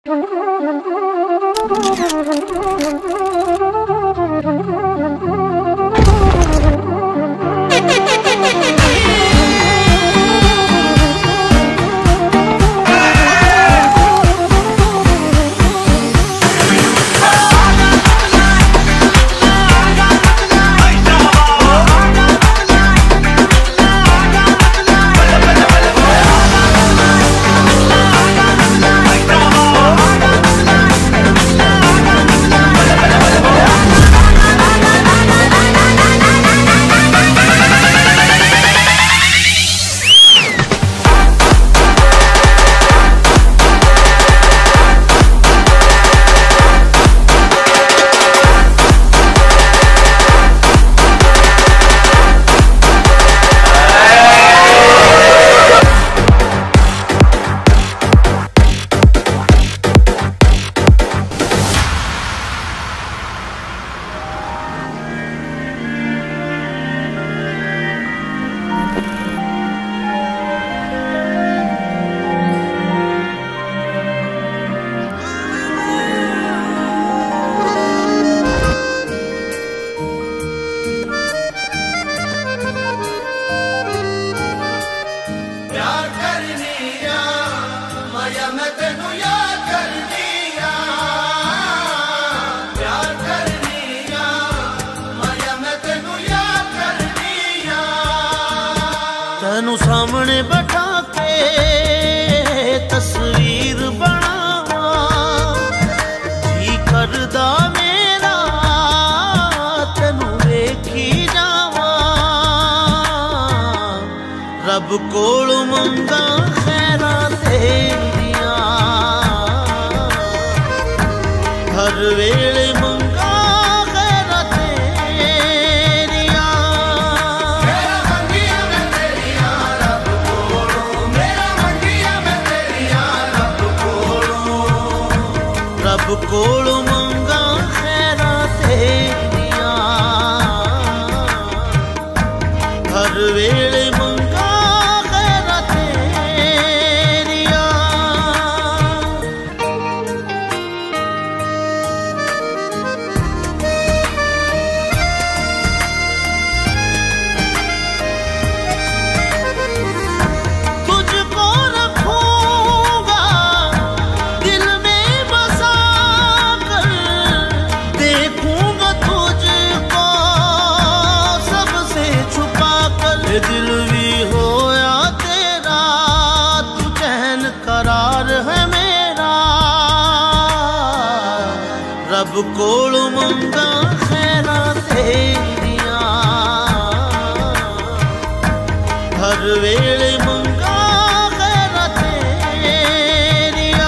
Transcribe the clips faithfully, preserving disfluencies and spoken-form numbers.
तैनू सामने बैठा के तस्वीर बनावा जी करदा मेरा तैनू वेखी जावा रब कोल मंगा खैरा तेरिया हर वेले मंगा खैरा तेरिया मेरा मंगिया मैं तेरिया रब कोलों मेरा मंगिया मैं तेरिया रब कोलों रब कोलों मंगा खैरा तेरिया हर वेले मंगा खैरा तेरिया तुझको रखूंगा दिल में बसा कर देखूंगा तुझको सबसे छुपा कर दिल भी होया तेरा तू चैन करार है मेरा रब कोल मंगा खैरा तेरिया हर वेले मंगा खैरा तेरिया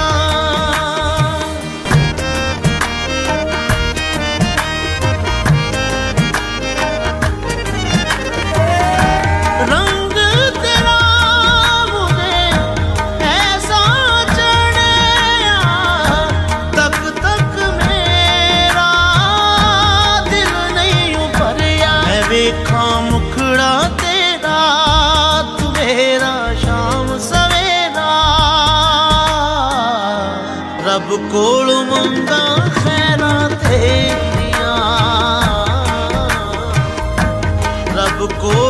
रंग तेरा मुझे ऐसा चढ़या तक तक मेरा दिल नहीं उभरिया मैं वेखा मुखड़ा तेरा तू मेरा शाम सवेरा रब कोल मंगा खैरा तेरिया रब को